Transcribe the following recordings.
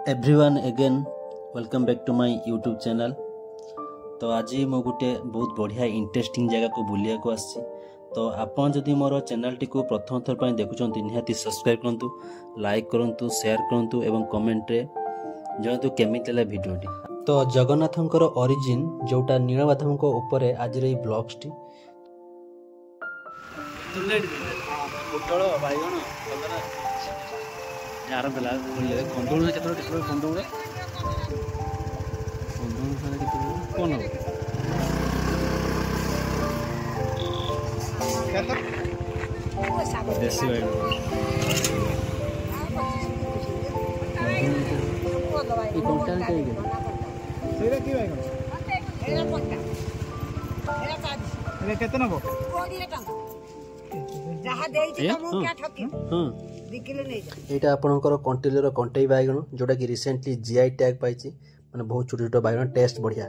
Everyone again welcome back to my YouTube channel. तो आज मु गोटे बहुत बढ़िया इंटरेस्टिंग जगह को बुलिया को आसी। तो आपन जदि मोर चैनल टी को प्रथम थर पर देखुचंती निहाती सब्सक्राइब करंतु, लाइक करंतु, शेयर करंतु एवं कमेंट रे जणतु केमिति ला वीडियोटी। तो जगन्नाथंकर ओरिजिन जोटा नीलमाधवଙ୍କ ऊपर आज रे ब्लॉग्स टी पोटल बाइगण कलरा यार बेला बोले कंदुळ केतरो केतरो कंदुळ सारे केतरो कोन हो देसी बाइगण ई कोनटा के सेरा की बाइगण सेरा पट्टा सेरा कादी एबे केते नबो 20 टका जहा देई तमो क्या ठकी यहाँ आपणकर कंटिलोर कंटेई बैगण जोटा कि रिसेंटली जीआई टैग पाई माने बहुत छोट छोट बैगण टेस्ट बढ़िया।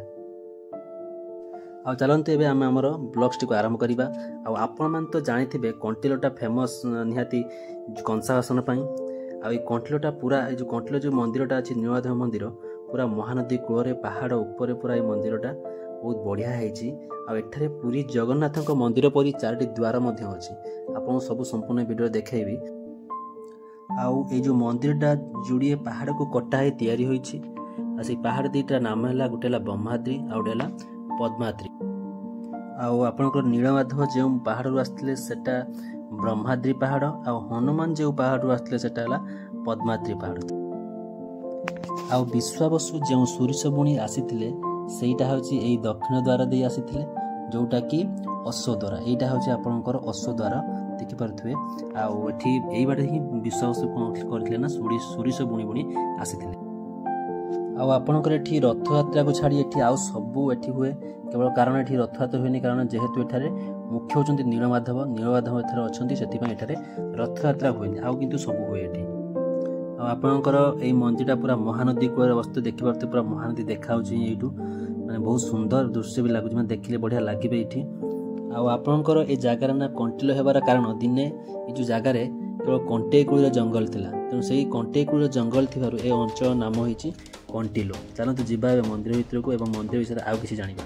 आ चलते एबे आम आमर ब्लॉग्स टी आरंभ करवा। आपण मान तो जानिथिबे कंटिलोटा फेमस निहाती कंसासन पई। आ ई कंटिलोटा पूरा जो कंटिलो जो मंदिरटा अछि नीलमाधव मंदिर पूरा महानदी कूल पहाड़ ऊपर पूरा ये मंदिरटा बहुत बढ़िया है। आठारे पुरी जगन्नाथ मंदिर परी 4टी द्वार अच्छी। आपको सब संपूर्ण वीडियो देखैबी। आउ जो मंदिरटा जोड़िए पहाड़ को कटा है तैयारी होइछि। से पहाड़ दीटा नाम है गोटे ब्रह्माद्री आ गोटे पद्माद्री। आपणकर नीलमाधव जो पहाड़ आसते सेटा ब्रह्माद्री पहाड़ आ हनुमान जो पहाड़ आसते सेटा पद्माद्री पहाड़। आ विश्वावसु जो सूर्य बुणी आसीथिले सेटा होछि एई दक्षिण द्वार दे आसीथिले जोटा कि अश्व द्वार। एटा होछि आपणकर अश्व द्वार देखि पारथुवे। आठी यही बाटे ही विश्वास करथिले ना सूर्य बुणी बुणी आसीथिले। आपणकर एठी रथ यात्रा को छाड़ी एठी आउ सबु एठी हुए केवल कारण एठी रथ यात्रा हुएनी कारण जेहेतु एठारे मुख्य होचंती नीलमाधव एठारे अछंती सेति पय एठारे रथ यात्रा हुएनी आउ किंतु सबु हुए एठी। आपणकर एई मंदिरटा पूरा महानदी कूल अवस्थित देखि पारथुवे। पूरा महानदी देखा होछि एठू माने बहुत सुंदर दृश्य भी लागुछि माने देखिले बढ़िया लागिबे एठी। आपणकर ए जगार ना कंटिलो हेबार कारण दिने ये जो जगार केवल कंटे कूल जंगल थिला तेणु से कंटे कूल जंगल थिबारु ए अंचल नाम होइछि कंटिलो। चलतु जिबा मंदिर भितर को एवं मंदिर विषय आउ किछि जानिबा।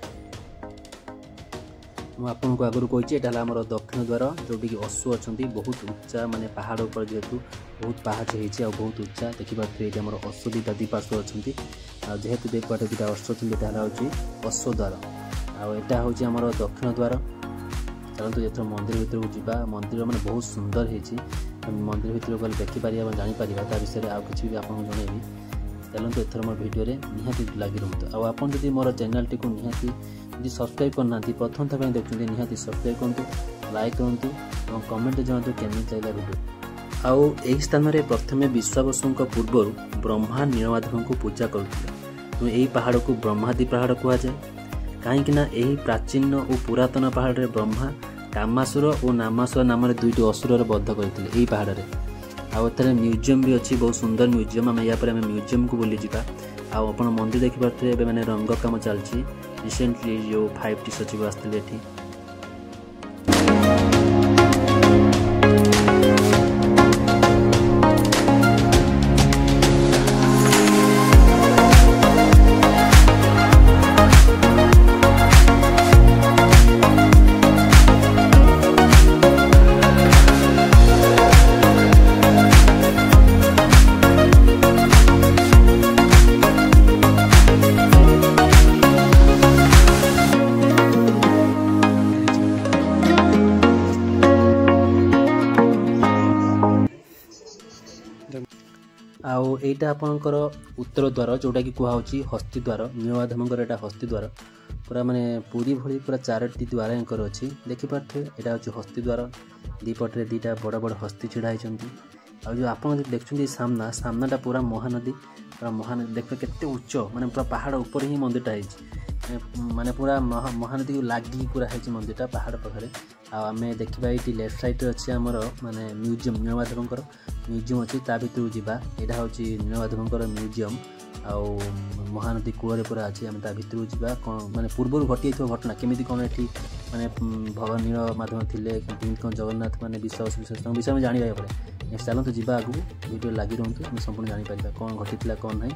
मु आपनको आगु कहिछि एटा हमर दक्षिण द्वार जोटी कि अश्व अछंती बहुत उच्चा माने पहाड़ ऊपर जेतु बहुत पहाड़ होइछि आ बहुत उच्चा देखि पाथि एटा हमर अश्व दीटा दीपार्श्व अछंती आ जेहेतु देख पाटे दीटा अश्व अछंती एटा होछि अश्व द्वार। आटा हूँ आम दक्षिण द्वार। चलते जो मंदिर भर को जावा मंदिर मैंने बहुत सुंदर है। मंदिर भर गले देखिपर जापर ता विषय आउ कि भी आपको जनइबी। चलते एथर मोर वीडियो निहाती लगी रुहतु। आप जब मोर चैनल टी निहाती सब्सक्राइब करना प्रथम थर देखते निहाती सब्सक्राइब करूँ, लाइक करूँ और कमेंट जानतु केमी चाहिए वीडियो। आउ यही स्थान में प्रथम विश्वावसु पूर्वर ब्रह्मा नीलमाधव को पूजा करुले। यही पहाड़ को ब्रह्मादि पहाड़ कहुए कहीं यही प्राचीन और पुरातन पहाड़ रे ब्रह्मा कामासुर और नामासुर नाम दुईटी असुर बध करते यही पहाड़ रे। आउ म्यूजियम भी अच्छी बहुत सुंदर म्यूजियम। आम या म्यूजियम को बुली जावा। आप मंदिर देखिपे मैंने रंग काम चलती रिसेंटली जो 5T सचिव आसते ये। आउ एटा आपणकर उत्तर द्वार जोटा कि कहुच्छी हस्ती द्वार। नीलमाधवंकर एटा हस्ती द्वार पूरा माने पुरी भली पूरा 4टी द्वार एंकर अच्छी देखिपे। एटा हूँ हस्ती द्वार दीपटे दीटा बड़ बड़ हस्ती छिड़ा होती। आ जो आप देखुं सामनाटा पूरा महानदी पूरा महानदी देख के उच्च माने पूरा पहाड़ ऊपर ही मंदिरटा है माने पूरा महानदी को लगी पूरा है मंदिरटा पहाड़ पाखे। आम देखा ये लेफ्ट साइड अच्छे आमर माने म्यूजियम नीलमाधवंकर म्यूजियम अच्छी ता भर जावा। यहाँ हूँ नीलमाधवंकर म्यूजियम आउ महानदी कूल पूरा अच्छी आम ता भर जावा। कौन माने पूर्व घटी घटना केमी कौन ये माने भगवान नीलमाधव थे कौन जगन्नाथ माने विश्वास विषय में जाना पड़े ନେକ୍ସଟ ଚାଲନ୍ତୁ ଯିବା ଆଗକୁ, ଭିଡ଼ିଓ ଲାଗି ରୁହନ୍ତୁ, ଆମେ ସମ୍ପୂର୍ଣ୍ଣ ଜାଣିପାରିବା କ'ଣ ଘଟିଥିଲା କ'ଣ ନାହିଁ।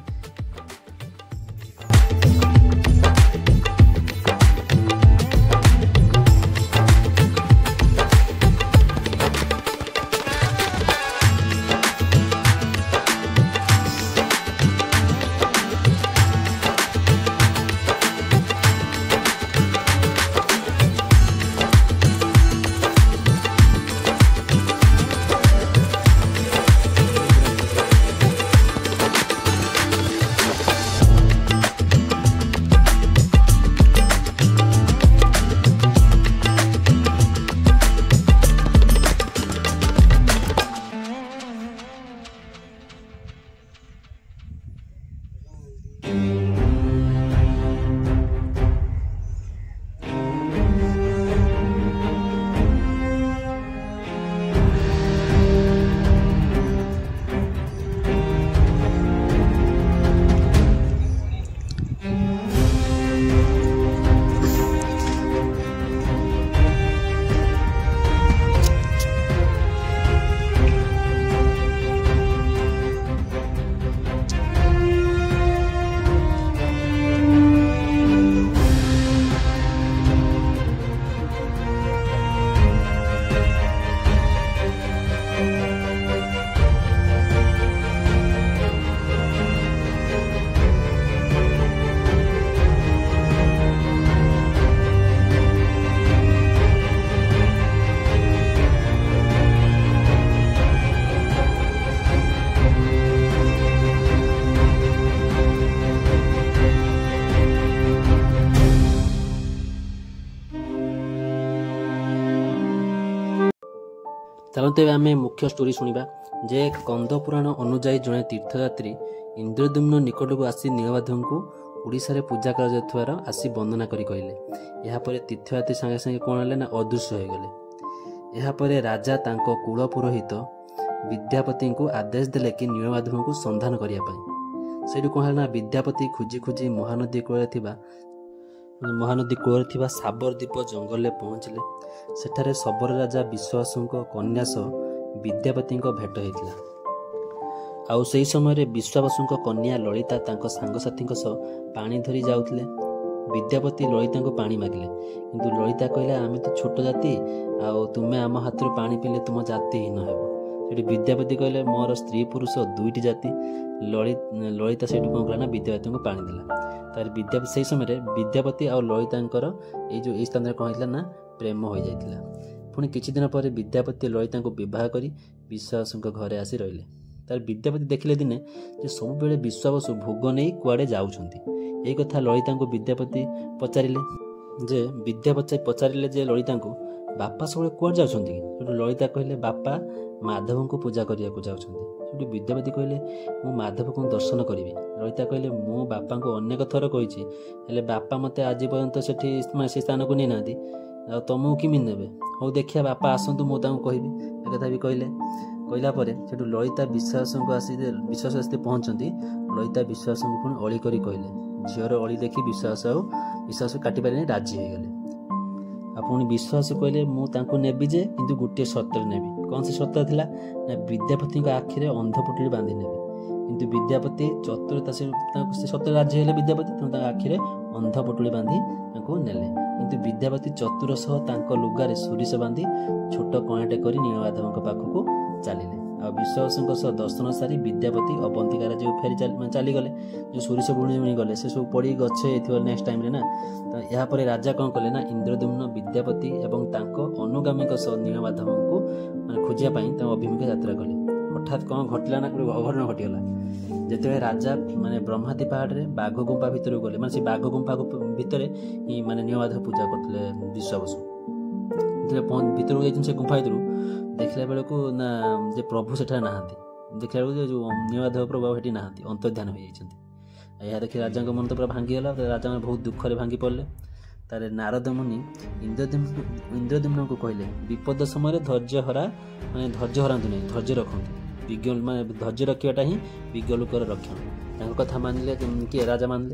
चलते आम मुख्य स्टोरी शुणा जे कंद पुराण अनुजाई जड़े तीर्थयात्री इंद्रद्युम्न निकट को आसी नीलमाधव को ओडिशा रे पूजा कर आसी वंदना करी कहले। यापर तीर्थयात्री संगे संगे कौन है ना अदृश्य हो गले। यापर राजा तांको कुल पुरोहित विद्यापति को आदेश देले कि नीलमाधव को संधान करने से कौन है ना विद्यापति खोजी खोजी महानदी कूल साबर द्वीप जंगल में पहुँचले। सेठारे शबर राजा विश्वासों कन्या सह विद्यापति भेट होता। आउ से समय विश्वासों कन्या ललिता तांको सांगसाथी सह पानी धरी जाउथिले। विद्यापति ललिता को पानी मागिले किंतु ललिता कहले आमे तो छोट जाति आउ तुमे आम हाथ पानी पीले तुम जातिहीन हेबो। सेठी विद्यापति कहले मोर स्त्री पुरुष दुईटी जाति। ललिता से कौन कला ना विद्यापति को पानी देला। तार विद्यापति से समय विद्यापति और ललिता ये स्थान कौन होता ना प्रेम हो जाता। पुणी किछि दिन पर विद्यापति ललिता को विवाह करी विश्वास घरे आसी रहिले। तार विद्यापति देखिले दिने जे सब बेले विश्वास भोग नहीं कुआडे जाउछंती। एई कथा ललिता को विद्यापति पचारिले जे ललिता को बापा सब कुआडे जाउछंती। ललिता कहले बापा माधव को पूजा करिया को जाउछंती। विद्यापति कहले मु माधव को दर्शन करी। ललिता कहले मो बापा को अनेक थर कही हेले बापा मते आज पर्यंत से स्थान को नहीं नाती तुमको किमी ने हौ देखिया बापा आसतु मु कहबी एक कथा भी कहले। कहला से ललिता विश्वास को आसी पहुंचती। ललिता विश्वास को पुणी अली करी कहले। झीवर अली देखी विश्वास काटी पारे राजी हो गले। पुणी विश्वास कहले मुझे नेबी जे किंतु गोटे शर्त नेबी। कौन सी शर्त थिला ना विद्यापति आखिरे अंधपुटुली बांधि नेबी। किंतु विद्यापति चतुरता से शर्त राजी हेले। विद्यापति तेणु आखिरे अंधपुटुली बांधि नेले। किंतु विद्यापति चतुर सह लुगारे सोरिष बांधि छोट कणाटे कर नीलमाधव पाखक चलिले। विश्वास दर्शन सारी विद्यापति अवंतिकार जो फेरी चली गले जो सोरिष बुणी गले से सब पड़ी गछे नेक्स्ट टाइम ना। तो यापर राजा कौन कले ना इंद्रद्युम्न विद्यापति एवं तांको अनुगामी नीलमाधव को माने खोजियापाई अभिमुखे यात्रा कले। हठात कौन घटला ना अघटन घटीगला। जिते राजा माने ब्रह्माती पहाड़ में बाघ गुंफा भितर गले माने से बाघ गुंफा भितर ही माने नीलमाधव पूजा करते विश्वास भितर से गुंफा भितर देखला बेल को ना जे प्रभु सेठा नहांती। देखला बेल जो नीलमाधव प्रभु सेठी नहांती अंतर्ध्यान हो जाइछंती। यह देखि राजा मन तो पूरा भांगीगला। राजा बहुत दुखरे भांगी पड़े। तारे नारद मुनि इंद्रद्युम्न को कहले विपद समय धैर्य हरातु नहीं धैर्य रखते। विज्ञ माने धैर्य रखाटा ही विज्ञ लोकर रक्षण। कथा मानिले किए राजा मानिले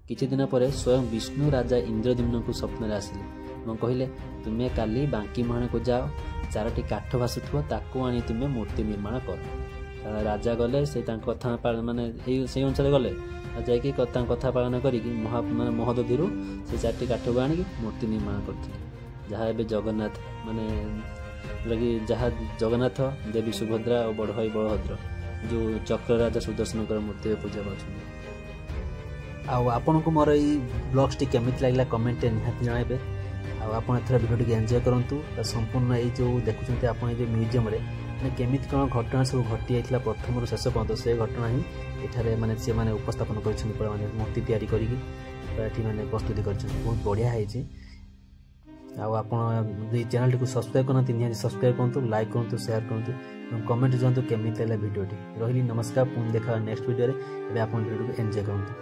किछि दिन पर स्वयं विष्णु राजा इंद्रद्युम्न को स्वप्न आसिले और कहले तुम्हें काली बांकी मुहाण को जाओ 4टी काठ भासुथो ताकू आनी तुम्हें मूर्ति निर्माण कर। राजा गले से कथा माने से अनुसार गले जाकि कथा पालन करी महोदधि से 4टी काठ को आनिक मूर्ति निर्माण करते जहाँ एवं जगन्नाथ माने लगी जहाँ जगन्नाथ देवी सुभद्रा और बड़ भाई बलभद्र जो चक्र राजा सुदर्शन मूर्ति पूजा कर। आपण को मोर ये ब्लॉग्स टी केमिति लागला कमेंट निहाती जणाइबे। आप भिडियो टी एंजॉय करूँ संपूर्ण ये जो देखुं आप म्यूजियम केमिति कौन घटना सब घटी जाता प्रथम शेष पर्यटन से घटना ही एठारे माने से माने उपस्थापन कर मूर्ति तैयारी करी माने प्रस्तुति कर बहुत बढ़िया है। आप चैनल टी सब्सक्राइब करना निहाती सब्सक्राइब करूँ लाइक करूँ शेयर करूँ कमेंट जानतु केमिति लागला वीडियो टी। रही नमस्कार पुणी देखा नेक्स्ट वीडियो रे आप वीडियो को एंजॉय करूँ।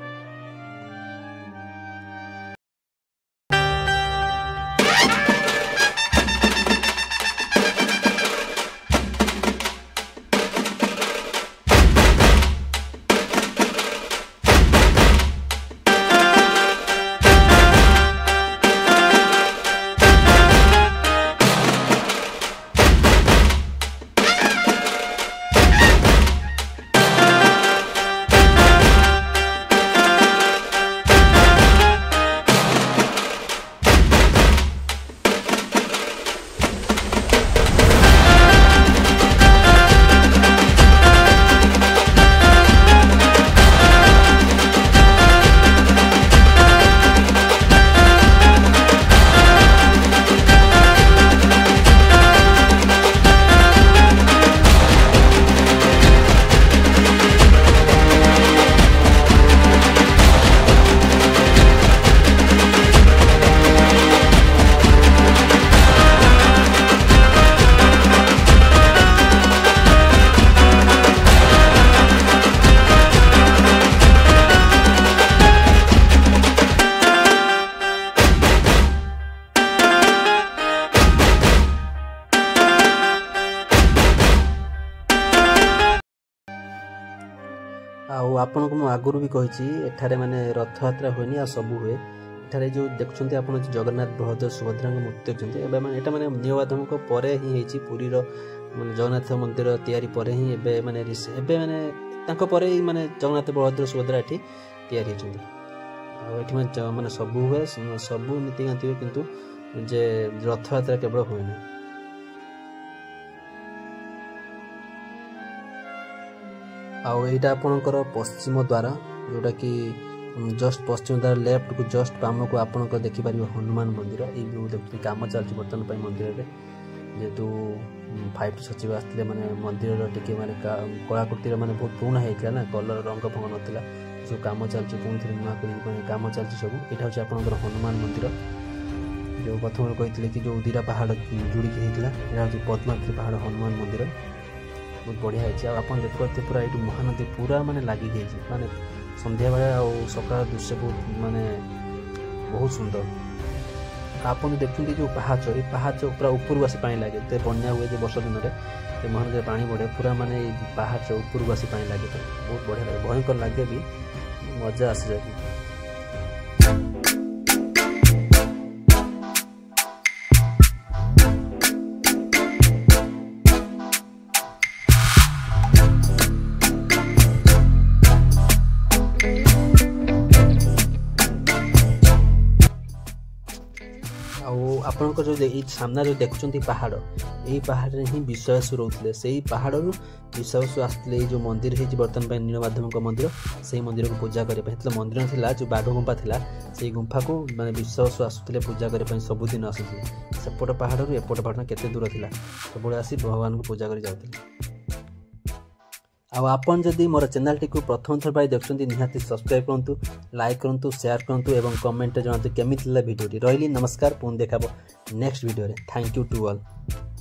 आपन को आगुरी भी कही एठारे माने रथ यात्रा हुए आ सब हुए एठारे जो देखुं आप जगन्नाथ बलभद्र सुभद्रा मूर्ति अच्छे एटा माने नीलमाधव परे ही होती पुरी माने जगन्नाथ मंदिर तैयारी पर ही एबे माने परे ही माने जगन्नाथ बलभद्र सुभद्रा एठी तैयारी होती माने सब हुए सब नीतिकांति हुए किंतु जे रथ यात्रा केवल हुए ना। आईटा आपणकर पश्चिम द्वार जोटा कि जस्ट पश्चिम द्वार लेफ्ट को जस्ट बाम को आप देखिपर हनुमान मंदिर ये देखते कम चलती बर्तमान मंदिर में जेहेतु 5 सचिव आसते माने मंदिर टी माने कलाकृतिर माने बहुत पुराना होता ना कलर रंग फंग नाला जो कम चलती पुणी थे नुआ कम चलती सब यहाँ हूँ आपंकर हनुमान मंदिर जो प्रथम कही कि जो दीरा पहाड़ जोड़िकी होता यहाँ हूँ पद्मावती पहाड़ हनुमान मंदिर बहुत बढ़िया है। आप देखते पूरा ये महानदी पूरा माने लगी माने संध्या बेला आ सकाळ दृश्य बहुत माने बहुत सुंदर। आप देखते जो पहाच ये पहाच पूरा ऊपर आसी पानी लगे तो बन्या हुए जो वर्ष दिन में महानदी पानी बढ़े पूरा माने पहाच ऊपर आसी पानी लगे तो बहुत बढ़िया लगे भयंकर लगे भी मजा आसी जाए। आपंकर जो सामना जो देखुं पहाड़ यही पहाड़ ही विश्वासु रोते से पहाड़ विश्वासु आसते जो मंदिर है बर्तमान नीलमाधव मंदिर से मंदिर को पूजा करने मंदिर था जो बाघ गुंफा था से गुंफा को माने विश्वासु आसुले पूजा करने सबुदिन आसुले सेपट पहाड़ एपट पहाड़ केते दूर था सब आसी भगवान को पूजा कर जाते। आपन जदि मोर चैनल टी को प्रथम थर पर देखुं निहाती सब्सक्राइब करूँ लाइक करूँ शेयर करूँ और कमेंट जानतु केमिति ला वीडियो। रही नमस्कार पुणी देखा नेक्स्ट वीडियो रे। Thank you to all.